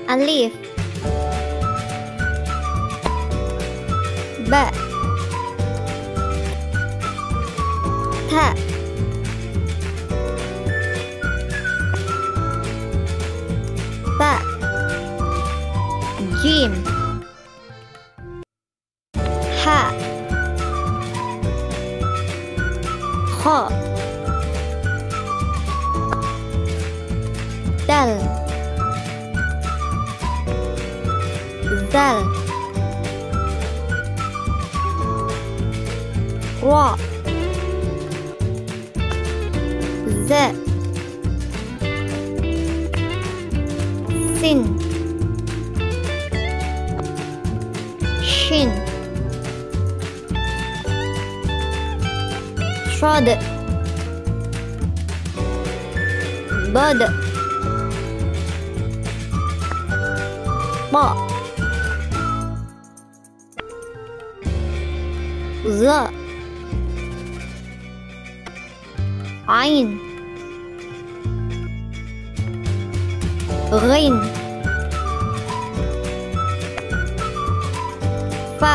Alif, ba, ta, ba, jim, ha, kha, dal, zal, ra, za, sin, shin, shad, bad, ba, za, ain, ghain, fa,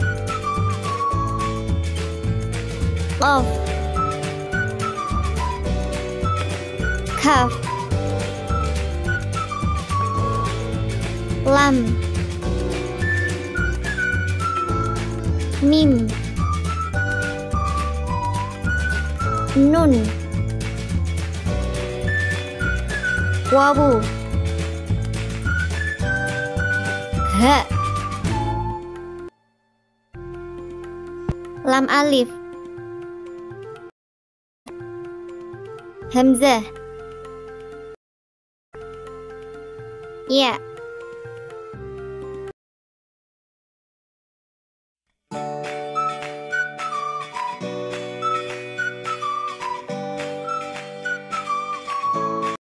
qaf, kaf, lam, mim, nun, wawu, ha, lam alif, hamzah, ya.